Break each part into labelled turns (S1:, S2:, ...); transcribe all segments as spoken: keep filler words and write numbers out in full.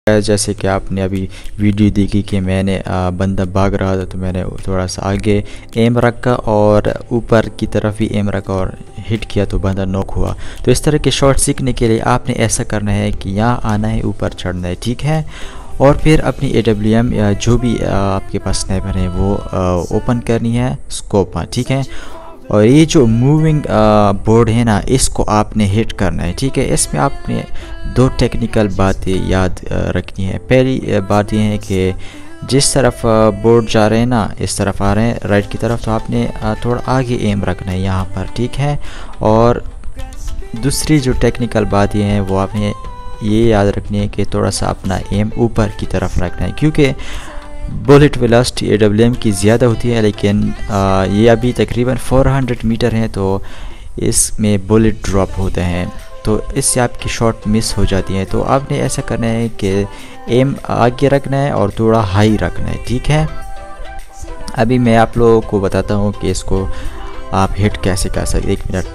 S1: जैसे कि आपने अभी वीडियो देखी कि मैंने आ, बंदा भाग रहा था तो मैंने थोड़ा सा आगे एम रखा और ऊपर की तरफ भी एम रखा और हिट किया तो बंदा नॉक हुआ। तो इस तरह के शॉट सीखने के लिए आपने ऐसा करना है कि यहाँ आना है, ऊपर चढ़ना है, ठीक है। और फिर अपनी ए डब्ल्यू एम या जो भी आ, आपके पास स्नाइपर है वो आ, ओपन करनी है स्कोप में, ठीक है। और ये जो मूविंग बोर्ड है ना, इसको आपने हिट करना है, ठीक है। इसमें आपने दो टेक्निकल बातें याद रखनी है। पहली बात यह है कि जिस तरफ बोर्ड जा रहे हैं ना, इस तरफ आ रहे हैं राइट की तरफ, तो आपने थोड़ा आगे एम रखना है यहाँ पर, ठीक है। और दूसरी जो टेक्निकल बात ये है वो आपने ये याद रखनी है कि थोड़ा सा अपना एम ऊपर की तरफ रखना है, क्योंकि bullet velocity A W M की ज़्यादा होती है, लेकिन आ, ये अभी तकरीबन चार सौ मीटर है तो इसमें बुलेट ड्रॉप होते हैं, तो इससे आपकी शॉट मिस हो जाती है। तो आपने ऐसा करना है कि एम आगे रखना है और थोड़ा हाई रखना है, ठीक है। अभी मैं आप लोगों को बताता हूँ कि इसको आप हिट कैसे कर सकते। एक मिनट।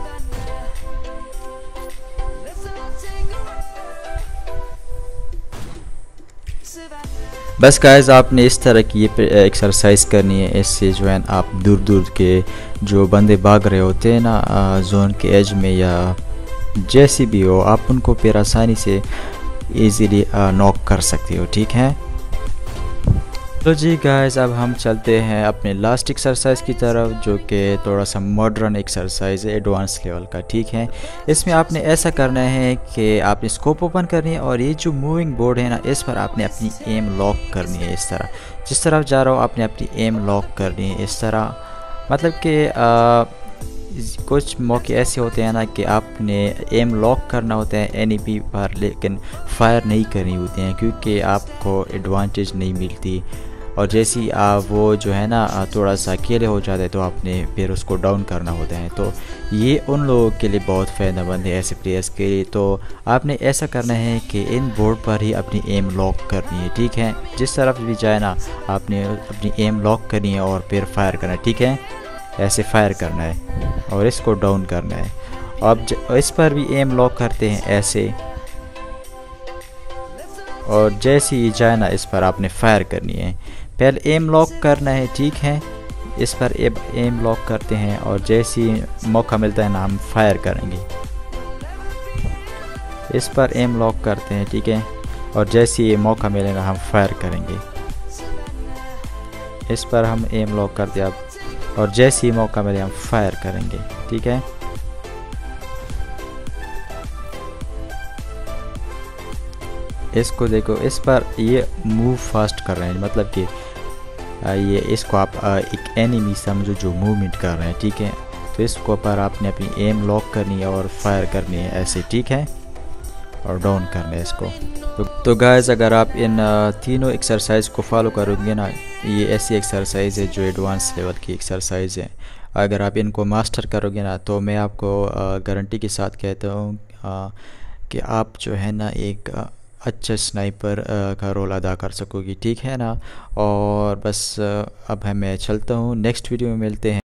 S1: बस गाइस, आपने इस तरह की ये एक्सरसाइज करनी है। इससे जो है आप दूर दूर के जो बंदे भाग रहे होते हैं ना जोन के एज में या जैसी भी हो, आप उनको फिर आसानी से इजीली नॉक कर सकते हो, ठीक है। तो जी गाइस, अब हम चलते हैं अपने लास्ट एक्सरसाइज की तरफ, जो कि थोड़ा सा मॉडर्न एक्सरसाइज है एडवांस लेवल का, ठीक है। इसमें आपने ऐसा करना है कि आपने स्कोप ओपन करनी है और ये जो मूविंग बोर्ड है ना, इस पर आपने अपनी एम लॉक करनी है। इस तरह जिस तरफ जा रहा हो आपने अपनी एम लॉक करनी है इस तरह। मतलब कि कुछ मौके ऐसे होते हैं ना कि आपने एम लॉक करना होता है एन ई पी पर, लेकिन फायर नहीं करनी होती हैं क्योंकि आपको एडवांटेज नहीं मिलती। और जैसे ही आप वो जो है ना थोड़ा सा अकेले हो जाते हैं तो आपने फिर उसको डाउन करना होता है। तो ये उन लोगों के लिए बहुत फ़ायदेमंद है, ऐसे प्लेयर्स के लिए। तो आपने ऐसा करना है कि इन बोर्ड पर ही अपनी एम लॉक करनी है, ठीक है। जिस तरफ भी जाए ना आपने अपनी एम लॉक करनी है और फिर फायर करना है, ठीक है। ऐसे फायर करना है और इसको डाउन करना है। अब इस पर भी एम लॉक करते हैं ऐसे, और जैसे ही जाए ना इस पर आपने फायर करनी है। पहले एम लॉक करना है, ठीक है। इस पर एम लॉक करते हैं और जैसे ही मौका मिलता है ना हम फायर करेंगे। इस पर एम लॉक करते हैं, ठीक है। और जैसे ही मौका मिलेगा हम फायर करेंगे। इस पर हम एम लॉक करते हैं अब, और जैसे ही मौका मिले हम फायर करेंगे, ठीक है। इसको देखो, इस पर ये मूव फास्ट कर रहे हैं, मतलब कि ये इसको आप एक एनिमी समझो जो मूवमेंट कर रहे हैं, ठीक है। तो इसको पर आपने अपनी एम लॉक करनी है और फायर करनी है ऐसे, ठीक है। और डाउन करना है इसको। तो, तो गाइस, अगर आप इन तीनों एक्सरसाइज को फॉलो करोगे ना, ये ऐसी एक्सरसाइज है जो एडवांस लेवल की एक्सरसाइज है। अगर आप इनको मास्टर करोगे ना तो मैं आपको गारंटी के साथ कहता हूँ कि आप जो है ना एक अच्छा स्नाइपर का रोल अदा कर सकोगी, ठीक है ना। और बस अब मैं चलता हूँ, नेक्स्ट वीडियो में मिलते हैं।